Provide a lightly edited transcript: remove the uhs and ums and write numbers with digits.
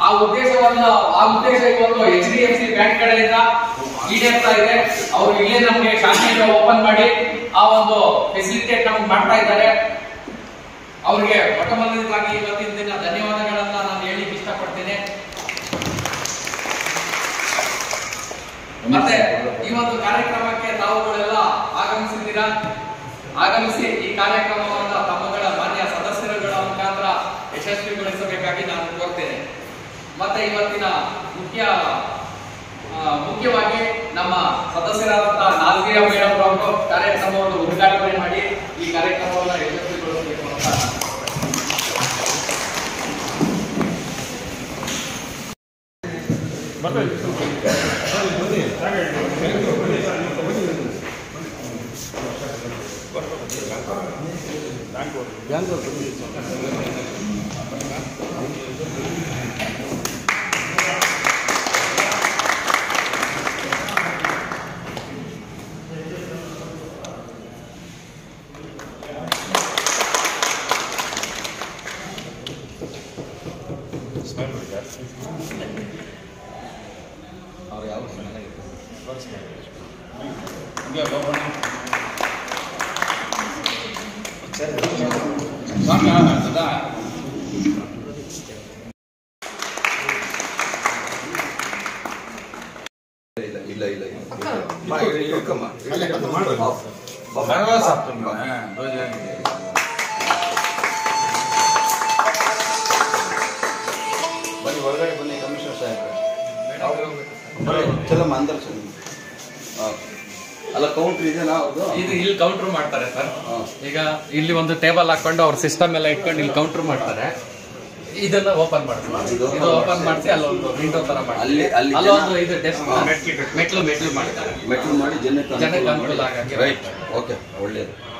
ಆ ಉದ್ದೇಶ ಇವತ್ತು HDFC ಬ್ಯಾಂಕ್ ಕಡೆಯಿಂದ ಈಡೇರ್ತಾ ಇದೆ. ಅವರು ಇಲ್ಲೇ ನಮಗೆ ಶಾಖೆಯನ್ನು ಓಪನ್ ಮಾಡಿ ಆ ಒಂದು ಫೆಸಿಲಿಟೇಟ್ ನಮ್ಗೆ ಮಾಡ್ತಾ ಇದ್ದಾರೆ. ಅವರಿಗೆ ಮೊಟ್ಟಮೊದಲನೇದಾಗಿ ಇವತ್ತಿನ ದಿನ ಧನ್ಯವಾದಗಳನ್ನ ನಾನು ಹೇಳಿಕ್ಕೆ ಇಷ್ಟಪಡ್ತೇನೆ. ಮತ್ತೆ ಈ ಒಂದು ಕಾರ್ಯಕ್ರಮಕ್ಕೆ ತಾವುಗಳೆಲ್ಲ ಆಗಮಿಸಿ ಈ ಕಾರ್ಯಕ್ರಮವನ್ನು ತಮ್ಮಗಳ ಮಾನ್ಯ ಸದಸ್ಯರುಗಳ ಮುಖಾಂತರ ಯಶಸ್ವಿಗೊಳಿಸಬೇಕಾಗಿ ನಾನು ಕೋರ್ತೇನೆ. ಮತ್ತೆ ಇವತ್ತಿನ ಮುಖ್ಯವಾಗಿ ನಮ್ಮ ಸದಸ್ಯರಾದಂತಹ ನಾಲ್ಗೆಯ ಮೇಡಮ್ ಅವರು ಕಾರ್ಯಕ್ರಮವನ್ನು ಉದ್ಘಾಟನೆ ಮಾಡಿ ಈ ಕಾರ್ಯಕ್ರಮವನ್ನು ಯಶಸ್ವಿಗೊಳಿಸಬೇಕು ಅಂತ ಅವ್ರು ಯಾವ ಚೆನ್ನಾಗಿತ್ತು ಬನ್ನಿ ಹೊರಗಡೆ ಬನ್ನಿ ಕಮಿಷನರ್ ಸಾಹೇಬ್ರೆ ಚಲಮ್ಮ ಅಂದರ್ ಚಲ ಅಲ್ಲ ಕೌಂಟ್ರ್ ಇದೆನಾ ಅವ್ರದ್ದು? ಇದು ಇಲ್ಲಿ ಕೌಂಟರ್ ಮಾಡ್ತಾರೆ ಸರ್. ಈಗ ಇಲ್ಲಿ ಒಂದು ಟೇಬಲ್ ಹಾಕೊಂಡು ಅವ್ರ ಸಿಸ್ಟಮ್ ಎಲ್ಲ ಇಟ್ಕೊಂಡು ಇಲ್ಲಿ ಕೌಂಟರ್ ಮಾಡ್ತಾರೆ. ಇದನ್ನ ಓಪನ್ ಮಾಡ್ತಾರೆ. ಇದು ಓಪನ್ ಮಾಡಿಸಿ ಅಲ್ಲೊಂದು ವಿಂಡೋ ತರ ಮಾಡಿ ಅಲ್ಲೊಂದು ಇದು ಮೆಟ್ಲು ಮಾಡ್ತಾರೆ. ಮೆಟ್ಲು ಮಾಡಿ ಜನಕ್ಕೆ ಅನುಕೂಲ ಆಗಂಗೆ. ರೈಟ್, ಓಕೆ, ಒಳ್ಳೇದು.